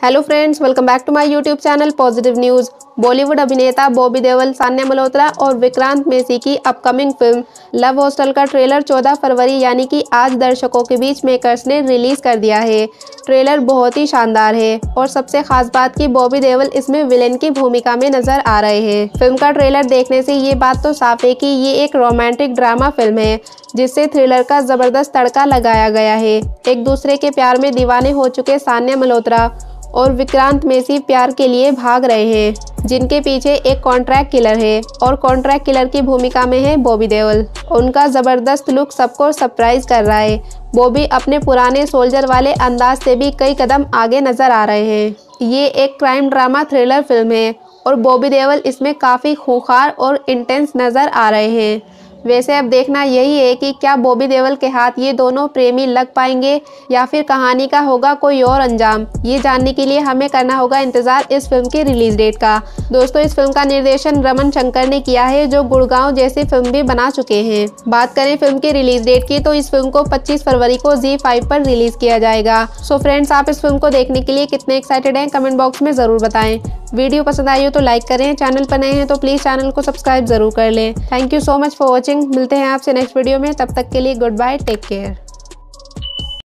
Hello friends, welcome back to my YouTube channel positive news. Bollywood अभिनेता बॉबी देओल, सान्या मल्होत्रा और विक्रांत मैसी की upcoming film love hostel का trailer 14 फरवरी यानी कि आज दर्शकों के बीच मेकर्स ने रिलीज कर दिया है। ट्रेलर बहुत ही शानदार है और सबसे खास बात कि बॉबी देओल इसमें विलेन की भूमिका में नजर आ रहे हैं। फिल्म का ट्रेलर देखने से ये बात तो साफ है कि ये एक रोमांटिक ड्रामा फिल्म है जिससे थ्रिलर का जबरदस्त तड़का लगाया गया है। एक दूसरे के प्यार में दीवाने हो चुके सान्या मल्होत्रा और विक्रांत मैसी प्यार के लिए भाग रहे हैं, जिनके पीछे एक कॉन्ट्रैक्ट किलर है और कॉन्ट्रैक्ट किलर की भूमिका में है बॉबी देओल। उनका जबरदस्त लुक सबको सरप्राइज कर रहा है। बॉबी अपने पुराने सोल्जर वाले अंदाज से भी कई कदम आगे नजर आ रहे हैं। ये एक क्राइम ड्रामा थ्रिलर फिल्म है और बॉबी देओल इसमें काफ़ी खूंखार और इंटेंस नज़र आ रहे हैं। वैसे अब देखना यही है कि क्या बॉबी देओल के हाथ ये दोनों प्रेमी लग पाएंगे या फिर कहानी का होगा कोई और अंजाम। ये जानने के लिए हमें करना होगा इंतजार इस फिल्म की रिलीज डेट का। दोस्तों, इस फिल्म का निर्देशन रमन शंकर ने किया है, जो गुड़गांव जैसी फिल्म भी बना चुके हैं। बात करें फिल्म की रिलीज डेट की तो इस फिल्म को 25 फरवरी को ZEE5 पर रिलीज किया जाएगा। सो फ्रेंड्स, आप इस फिल्म को देखने के लिए कितने एक्साइटेड हैं कमेंट बॉक्स में जरूर बताएं। वीडियो पसंद आई हो तो लाइक करें, चैनल पर नए हैं तो प्लीज चैनल को सब्सक्राइब जरूर कर लें। Thank you so much for watching. मिलते हैं आपसे नेक्स्ट वीडियो में, तब तक के लिए गुड बाय, टेक केयर।